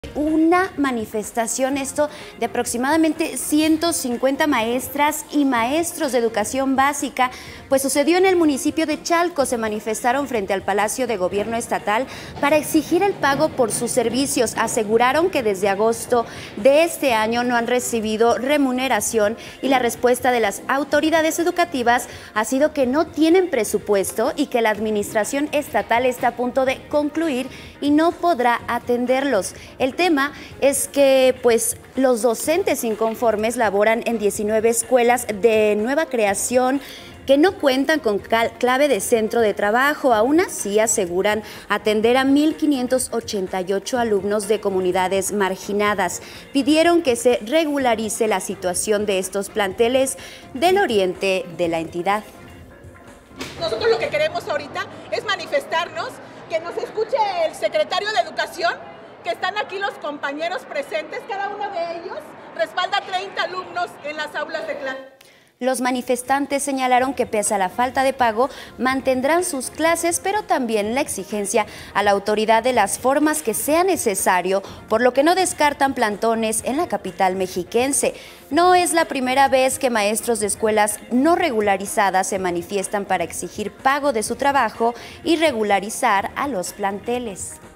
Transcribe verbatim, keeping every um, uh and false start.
Una manifestación, esto de aproximadamente ciento cincuenta maestras y maestros de educación básica, pues sucedió en el municipio de Chalco. Se manifestaron frente al Palacio de Gobierno Estatal para exigir el pago por sus servicios. Aseguraron que desde agosto de este año no han recibido remuneración y la respuesta de las autoridades educativas ha sido que no tienen presupuesto y que la administración estatal está a punto de concluir y no podrá atenderlos. El tema es que pues los docentes inconformes laboran en diecinueve escuelas de nueva creación que no cuentan con clave de centro de trabajo. Aún así aseguran atender a mil quinientos ochenta y ocho alumnos de comunidades marginadas. Pidieron que se regularice la situación de estos planteles del oriente de la entidad. Nosotros lo que queremos ahorita es manifestarnos, que nos escuche el secretario de Educación, que están aquí los compañeros presentes. Cada uno de ellos respalda a treinta alumnos en las aulas de clase. Los manifestantes señalaron que pese a la falta de pago mantendrán sus clases, pero también la exigencia a la autoridad de las formas que sea necesario, por lo que no descartan plantones en la capital mexiquense. No es la primera vez que maestros de escuelas no regularizadas se manifiestan para exigir pago de su trabajo y regularizar a los planteles.